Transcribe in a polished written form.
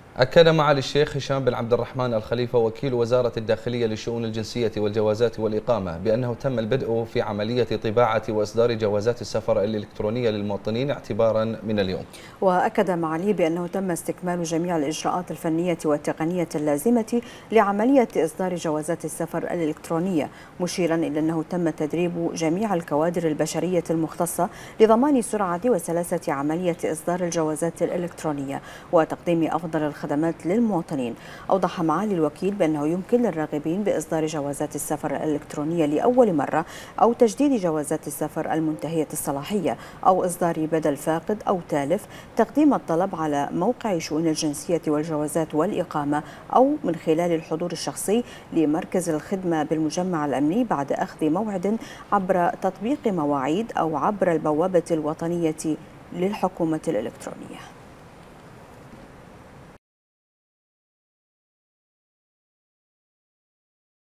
أكد معالي الشيخ هشام بن عبد الرحمن الخليفة وكيل وزارة الداخلية للشؤون الجنسية والجوازات والإقامة بأنه تم البدء في عملية طباعة وإصدار جوازات السفر الإلكترونية للمواطنين اعتبارا من اليوم. وأكد معالي بأنه تم استكمال جميع الإجراءات الفنية والتقنية اللازمة لعملية إصدار جوازات السفر الإلكترونية، مشيرا إلى أنه تم تدريب جميع الكوادر البشرية المختصة لضمان سرعة وسلاسة عملية إصدار الجوازات الإلكترونية وتقديم أفضل الخدمات للمواطنين. أوضح معالي الوكيل بأنه يمكن للراغبين بإصدار جوازات السفر الإلكترونية لأول مرة أو تجديد جوازات السفر المنتهية الصلاحية أو إصدار بدل فاقد أو تالف تقديم الطلب على موقع شؤون الجنسية والجوازات والإقامة أو من خلال الحضور الشخصي لمركز الخدمة بالمجمع الأمني بعد أخذ موعد عبر تطبيق مواعيد أو عبر البوابة الوطنية للحكومة الإلكترونية.